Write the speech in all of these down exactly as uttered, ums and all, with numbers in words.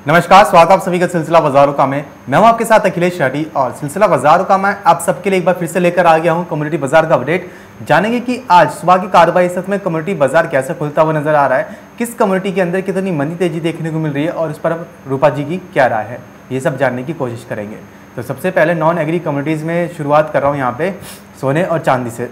नमस्कार, स्वागत है आप सभी का सिलसिला बाजारों का में। मैं हूं आपके साथ अखिलेश राठी और सिलसिला बाजारों का मैं आप सबके लिए एक बार फिर से लेकर आ गया हूं कम्युनिटी बाजार का अपडेट। जानेंगे कि आज सुबह की कार्रवाई सत्र में कम्युनिटी बाजार कैसे खुलता हुआ नजर आ रहा है, किस कम्युनिटी के अंदर कितनी मंदी तेजी देखने को मिल रही है और इस पर रूपा जी की क्या राय है, ये सब जानने की कोशिश करेंगे। तो सबसे पहले नॉन एग्री कम्युनिटीज़ में शुरुआत कर रहा हूँ यहाँ पे सोने और चांदी से।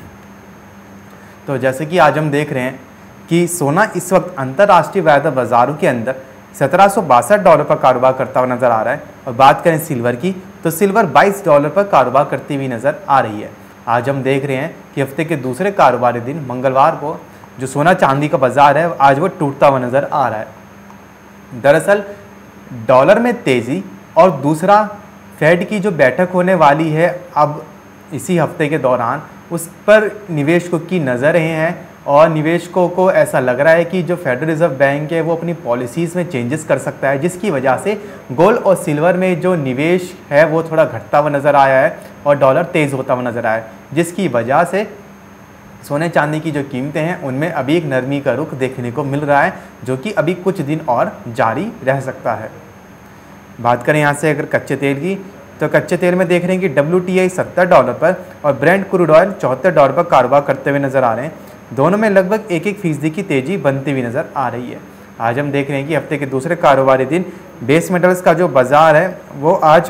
तो जैसे कि आज हम देख रहे हैं कि सोना इस वक्त अंतर्राष्ट्रीय वायदा बाजारों के अंदर सत्रह सौ बासठ डॉलर पर कारोबार करता हुआ नजर आ रहा है। और बात करें सिल्वर की तो सिल्वर बाईस डॉलर पर कारोबार करती हुई नजर आ रही है। आज हम देख रहे हैं कि हफ्ते के दूसरे कारोबारी दिन मंगलवार को जो सोना चांदी का बाजार है आज वो टूटता हुआ नजर आ रहा है। दरअसल डॉलर में तेजी और दूसरा फेड की जो बैठक होने वाली है अब इसी हफ्ते के दौरान, उस पर निवेशकों की नज़रें हैं और निवेशकों को ऐसा लग रहा है कि जो फेडरल रिजर्व बैंक है वो अपनी पॉलिसीज़ में चेंजेस कर सकता है, जिसकी वजह से गोल्ड और सिल्वर में जो निवेश है वो थोड़ा घटता हुआ नज़र आया है और डॉलर तेज़ होता हुआ नज़र आया है, जिसकी वजह से सोने चांदी की जो कीमतें हैं उनमें अभी एक नरमी का रुख देखने को मिल रहा है, जो कि अभी कुछ दिन और जारी रह सकता है। बात करें यहाँ से अगर कच्चे तेल की तो कच्चे तेल में देख रहे हैं कि डब्ल्यू टी आई सत्तर डॉलर पर और ब्रेंट क्रूड ऑयल चौहत्तर डॉलर पर कारोबार करते हुए नजर आ रहे हैं। दोनों में लगभग एक एक फीसदी की तेजी बनती हुई नज़र आ रही है। आज हम देख रहे हैं कि हफ्ते के दूसरे कारोबारी दिन बेस मेटल्स का जो बाजार है वो आज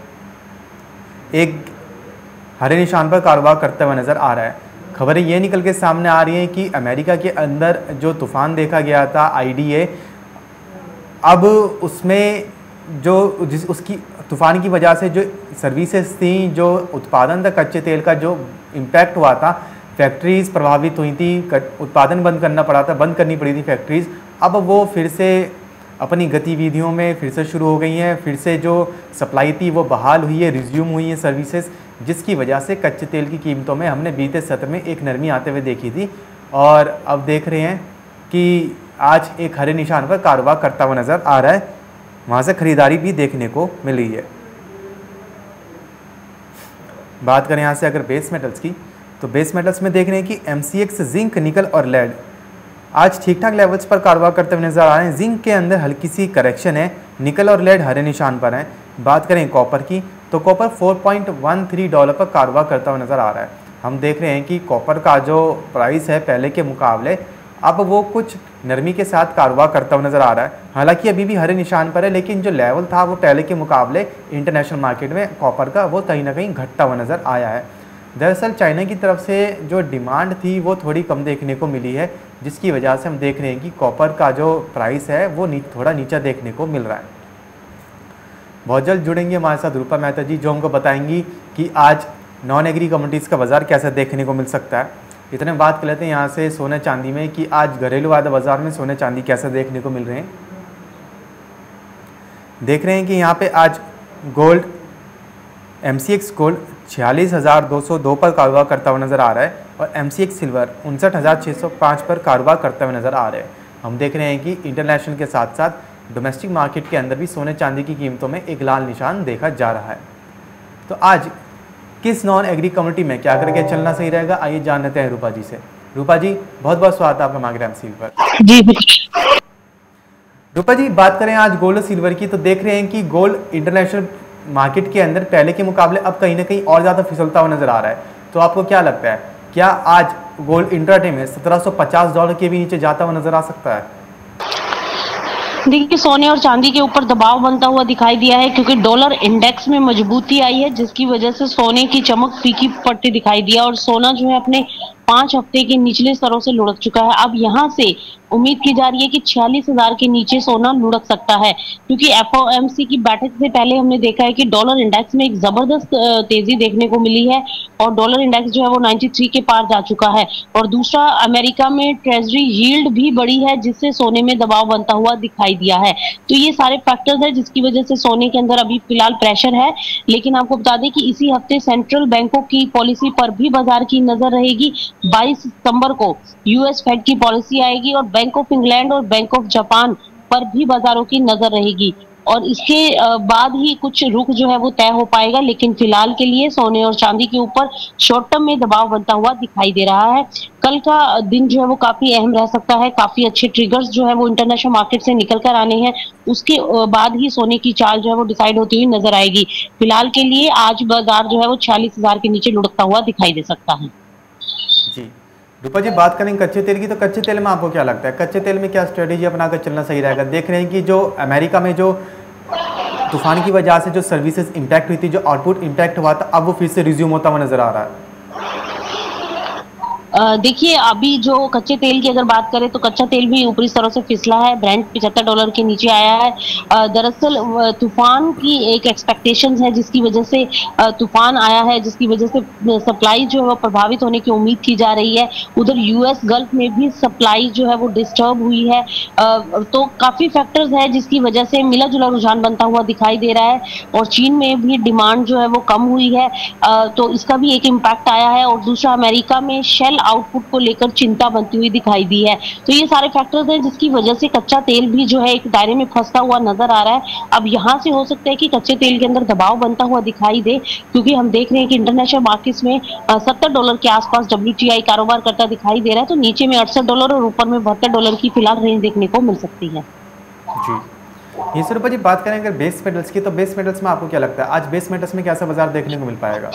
एक हरे निशान पर कारोबार करते हुए नज़र आ रहा है। खबरें ये निकल के सामने आ रही हैं कि अमेरिका के अंदर जो तूफान देखा गया था आई डी ए, अब उसमें जो जिस उसकी तूफान की वजह से जो सर्विसेज थी, जो उत्पादन था कच्चे तेल का, जो इम्पैक्ट हुआ था, फैक्ट्रीज़ प्रभावित हुई थी, उत्पादन बंद करना पड़ा था, बंद करनी पड़ी थी फैक्ट्रीज़। अब वो फिर से अपनी गतिविधियों में फिर से शुरू हो गई हैं, फिर से जो सप्लाई थी वो बहाल हुई है, रिज्यूम हुई है सर्विसेज, जिसकी वजह से कच्चे तेल की कीमतों में हमने बीते सत्र में एक नरमी आते हुए देखी थी और अब देख रहे हैं कि आज एक हरे निशान पर कारोबार करता हुआ नज़र आ रहा है। वहाँ से खरीदारी भी देखने को मिल रही है। बात करें यहाँ से अगर बेस मेटल्स की तो बेस मेटल्स में देख रहे हैं कि एम सी एक्स, जिंक, निकल और लेड आज ठीक ठाक लेवल्स पर कारोबार करते हुए नजर आ रहे हैं। जिंक के अंदर हल्की सी करेक्शन है, निकल और लेड हरे निशान पर हैं। बात करें कॉपर की तो कॉपर चार पॉइंट एक तीन डॉलर पर कारोबार करता हुआ नजर आ रहा है। हम देख रहे हैं कि कॉपर का जो प्राइस है पहले के मुकाबले अब वो कुछ नरमी के साथ कारोबार करता हुआ नजर आ रहा है। हालांकि अभी भी हरे निशान पर है, लेकिन जो लेवल था वो पहले के मुकाबले इंटरनेशनल मार्केट में कॉपर का वो कहीं ना कहीं घटता हुआ नजर आया है। दरअसल चाइना की तरफ से जो डिमांड थी वो थोड़ी कम देखने को मिली है, जिसकी वजह से हम देख रहे हैं कि कॉपर का जो प्राइस है वो नी, थोड़ा नीचा देखने को मिल रहा है। बहुत जल्द जुड़ेंगे हमारे साथ रूपा मेहता जी, जो हमको बताएंगी कि आज नॉन एग्री कम्युनिटीज़ का बाजार कैसे देखने को मिल सकता है। इतने बात कर लेते हैं यहाँ से सोने चांदी में कि आज घरेलू वायदा बाजार में सोने चांदी कैसे देखने को मिल रहे हैं। देख रहे हैं कि यहाँ पे आज gold M C X gold छियालीस हज़ार दो सौ दो पर कारोबार करता हुआ नज़र आ रहा है और एम सी एक्स सिल्वर उनसठ हज़ार छः सौ पाँच पर कारोबार करते हुए नज़र आ रहे हैं। हम देख रहे हैं कि इंटरनेशनल के साथ साथ डोमेस्टिक मार्केट के अंदर भी सोने चांदी की कीमतों में एक लाल निशान देखा जा रहा है। तो आज किस नॉन एग्री कम्युनिटी में क्या करके चलना सही रहेगा, आइए जान लेते हैं रूपा जी से। रूपा जी बहुत बहुत स्वागत है आपका मांगराम सिल्वर जी। रूपा जी बात करें आज गोल्ड और सिल्वर की तो देख रहे हैं कि गोल्ड इंटरनेशनल मार्केट के अंदर पहले के मुकाबले अब कहीं ना कहीं और ज़्यादा फिसलता हुआ नजर आ रहा है। तो आपको क्या लगता है, क्या आज गोल्ड इंट्राडे में सत्रह सौ पचास डॉलर के भी नीचे जाता हुआ नजर आ सकता है? देखिए सोने और चांदी के ऊपर दबाव बनता हुआ दिखाई दिया है, क्योंकि डॉलर इंडेक्स में मजबूती आई है, जिसकी वजह से सोने की चमक फीकी पड़ती दिखाई दिया और सोना जो है अपने पांच हफ्ते के निचले स्तरों से लुढ़क चुका है। अब यहां से उम्मीद की जा रही है कि छियालीस हजार के नीचे सोना लुढ़क सकता है, क्योंकि एफ ओ एम सी की बैठक से पहले हमने देखा है कि डॉलर इंडेक्स में एक जबरदस्त तेजी देखने को मिली है और डॉलर इंडेक्स जो है वो तिरानवे के पार जा चुका है। और दूसरा, अमेरिका में ट्रेजरी यील्ड भी बढ़ी है, जिससे सोने में दबाव बनता हुआ दिखाई दिया है। तो ये सारे फैक्टर्स है जिसकी वजह से सोने के अंदर अभी फिलहाल प्रेशर है। लेकिन आपको बता दें कि इसी हफ्ते सेंट्रल बैंकों की पॉलिसी पर भी बाजार की नजर रहेगी। बाईस सितंबर को यूएस फेड की पॉलिसी आएगी और बैंक ऑफ इंग्लैंड और बैंक ऑफ जापान पर भी बाजारों की नजर रहेगी। और इसके बाद ही कुछ रुख जो है वो तय हो पाएगा। लेकिन फिलहाल के लिए सोने और चांदी के ऊपर शॉर्ट टर्म में दबाव बनता हुआ दिखाई दे रहा है। कल का दिन जो है वो काफी अहम रह सकता है, काफी अच्छे ट्रिगर्स जो है वो इंटरनेशनल मार्केट से निकल कर आने हैं, उसके बाद ही सोने की चाल जो है वो डिसाइड होती हुई नजर आएगी। फिलहाल के लिए आज बाजार जो है वो छियालीस हजार के नीचे लुढ़कता हुआ दिखाई दे सकता है। जी रूपा जी, बात करें कच्चे तेल की, तो कच्चे तेल में आपको क्या लगता है, कच्चे तेल में क्या स्ट्रेटेजी अपनाकर चलना सही रहेगा? देख रहे हैं कि जो अमेरिका में जो तूफान की वजह से जो सर्विसेज इंपैक्ट हुई थी, जो आउटपुट इंपैक्ट हुआ था, अब वो फिर से रिज्यूम होता हुआ नजर आ रहा है। देखिए अभी जो कच्चे तेल की अगर बात करें तो कच्चा तेल भी ऊपरी स्तरों से फिसला है, ब्रेंट पचहत्तर डॉलर के नीचे आया है। दरअसल तूफान की एक एक्सपेक्टेशंस है जिसकी वजह से तूफान आया है, जिसकी वजह से सप्लाई जो है वो प्रभावित होने की उम्मीद की जा रही है। उधर यूएस गल्फ में भी सप्लाई जो है वो डिस्टर्ब हुई है, तो काफी फैक्टर्स है जिसकी वजह से मिला जुला रुझान बनता हुआ दिखाई दे रहा है। और चीन में भी डिमांड जो है वो कम हुई है, तो इसका भी एक इम्पैक्ट आया है। और दूसरा अमेरिका में शेल आउटपुट को लेकर चिंता बनती हुई दिखाई दी है। तो ये सारे फैक्टर्स हैं जिसकी वजह से कच्चा तेल भी जो है एक दायरे में फंसता हुआ नजर आ रहा है। अब यहाँ से हो सकता है कि कच्चे तेल के अंदर दबाव बनता हुआ दिखाई दे, क्योंकि हम देख रहे हैं कि इंटरनेशनल मार्केट्स में सत्तर डॉलर के आसपास डब्ल्यूटीआई कारोबार करता दिखाई दे रहा है, तो नीचे में अड़सठ डॉलर और ऊपर में बहत्तर डॉलर की फिलहाल रेंज देखने को मिल सकती है। जी ये सर जी, बात करें अगर बेस मेटल्स की, तो बेस मेटल्स में आपको क्या लगता है आज बेस मेटल्स में कैसा बाजार देखने को मिल पाएगा?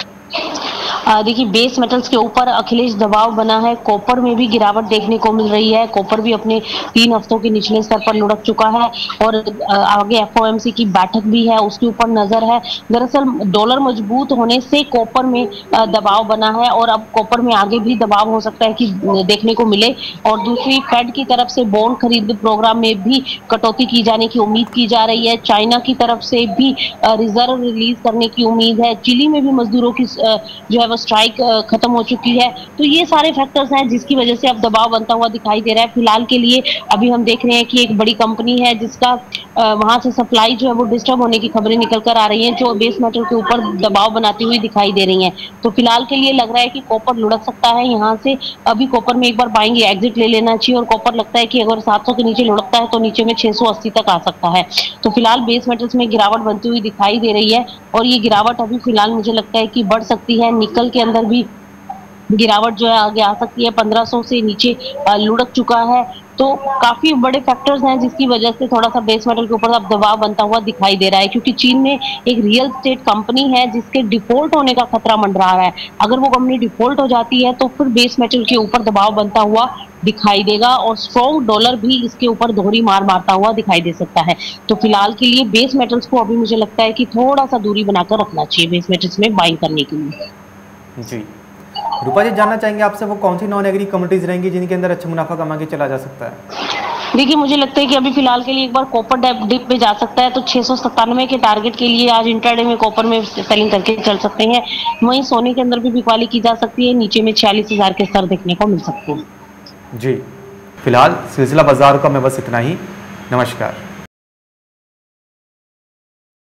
देखिए बेस मेटल्स के ऊपर अखिलेश दबाव बना है, कॉपर में भी गिरावट देखने को मिल रही है। कॉपर भी अपने तीन हफ्तों के निचले स्तर पर लुढ़क चुका है और आगे एफओएमसी की बैठक भी है, उसके ऊपर नजर है। दरअसल डॉलर मजबूत होने से कॉपर में दबाव बना है और अब कॉपर में आगे भी दबाव हो सकता है कि देखने को मिले। और दूसरी फेड की तरफ से बॉन्ड खरीद प्रोग्राम में भी कटौती की जाने की उम्मीद की जा रही है। चाइना की तरफ से भी रिजर्व रिलीज करने की उम्मीद है। चिली में भी मजदूरों की जो है वो स्ट्राइक खत्म हो चुकी है। तो ये सारे फैक्टर्स हैं जिसकी वजह से अब दबाव बनता हुआ दिखाई दे रहा है। फिलहाल के लिए अभी हम देख रहे हैं कि एक बड़ी कंपनी है जिसका वहां से सप्लाई जो है वो डिस्टर्ब होने की खबरें निकल कर आ रही हैं, जो बेस मेटल के ऊपर दबाव बनाती हुई दिखाई दे रही हैं। तो फिलहाल के लिए लग रहा है कि कॉपर लुढ़क सकता है यहाँ से। अभी कॉपर में एक बार बाइंग एग्जिट ले लेना चाहिए और कॉपर लगता है कि अगर सात सौ के नीचे लुढ़कता है तो नीचे में छह सौ अस्सी तक आ सकता है। तो फिलहाल बेस मेटल्स में गिरावट बनती हुई दिखाई दे रही है और ये गिरावट अभी फिलहाल मुझे लगता है कि बढ़ सकती है। निकल के अंदर भी गिरावट जो है आगे आ सकती है, पंद्रह सौ से नीचे लुढ़क चुका है। तो काफी बड़े फैक्टर्स हैं जिसकी वजह से थोड़ा सा बेस मेटल के ऊपर अब दबाव बनता हुआ दिखाई दे रहा है, क्योंकि चीन में एक रियल स्टेट कंपनी है जिसके डिफॉल्ट होने का खतरा मंडरा रहा है। अगर वो कंपनी डिफॉल्ट हो जाती है तो फिर बेस मेटल के ऊपर दबाव बनता हुआ दिखाई देगा और स्ट्रॉन्ग डॉलर भी इसके ऊपर दोहरी मार मारता हुआ दिखाई दे सकता है। तो फिलहाल के लिए बेस मेटल्स को अभी मुझे लगता है कि थोड़ा सा दूरी बनाकर रखना चाहिए बेस मेटल्स में बाइंग करने के लिए। जी रूपा जी, जानना चाहेंगे आपसे वो कौन सी नॉन एग्री कमोडिटीज रहेंगी जिनके अंदर अच्छा मुनाफा कमा के चला जा सकता है? देखिए मुझे लगता है कि अभी फिलहाल के लिए एक बार कॉपर डिप पे जा सकता है, तो छह सौ सत्तानवे के टारगेट के लिए आज इंट्राडे में कॉपर में सेलिंग करके चल सकते हैं। वहीं सोने के अंदर भी बिकवाली की जा सकती है, नीचे में छियालीस हजार के स्तर देखने को मिल सकते हैं। जी फिलहाल सिलसिला बाजार का मैं बस इतना ही। नमस्कार।